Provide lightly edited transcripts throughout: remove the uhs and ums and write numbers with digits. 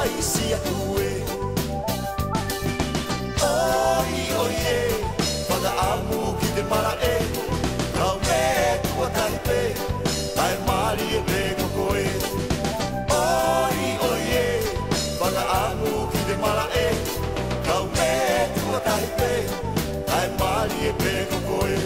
mai si a tue. Oi, oi, e, whaka amu ki te mara e, kau me tua tahi pe, tai mari e pe kokoe. Oi, oi, e, whaka amu ki te mara e, kau me tua tahi pe, tai mari e pe kokoe.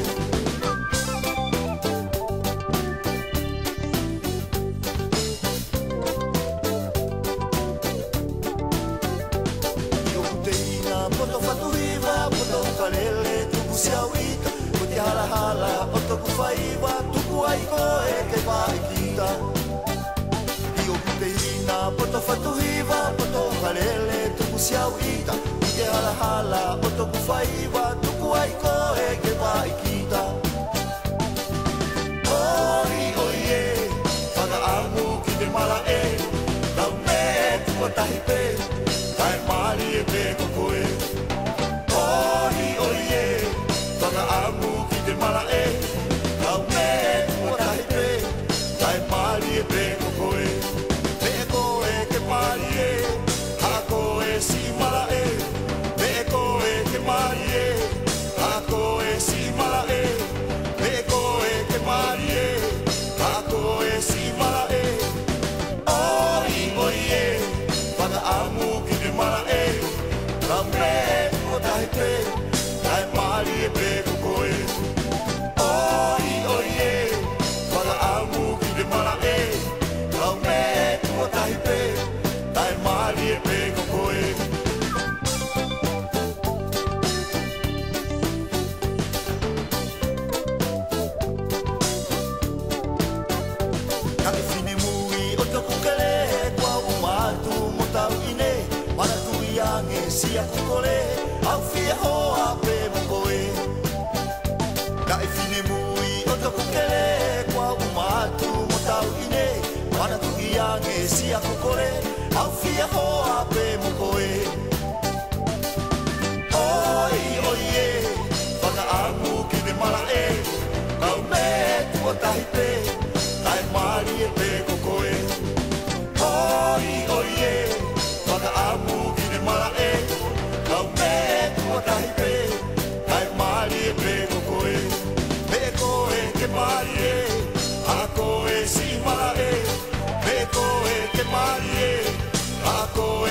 Poto fatuiva, poto ukalele, tuku siawita, puti hala hala, poto kufaiva, tuku aiko e ke paikita. Io puteina, poto fatuiva, poto ukalele, tuku siawita, puti hala hala, poto kufaiva, tuku aiko e ke paikita. Oi, oi, e, whaka amu ki te mala e, tau me tua tahi pe, tai mari e pe kokoe. Oi, oi, e, whaka amu ki te mala e, kau me tua tahi pe, tai mari e pe kokoe. Me e koe ke mari e, ha koe si mala e. Me e koe ke mari e, ha koe si mala e. Me e koe ke mari e, ha koe si mala e. Oi, oi, e, whaka amu ki te mala e, kau me tua tahi pe, tai mari e pe kokoe. Oi, oi, e, whaka amu ki te mala e, kau me tua tahi pe, tai mari e pe kokoe. Kake whine mui o toku kele, kua umatu mo tau ine, mana tui ange sia kukole, au fia hoa pe mo koe. Kake whine mui o toku kele, kua umatu mo tau ine, mana tui ange sia kukole, au fia hoa pe mo koe. Oi, oi, e, whaka amu ki te mala e, kau me tua tahi pe, tai mari e pe kokoe. Oi, oi, e, whaka amu ki te mala e, kau me tua tahi pe, tai mari e pe kokoe. Me koe ke mari e, ha koe si mala e. Me koe ke mari e, ha koe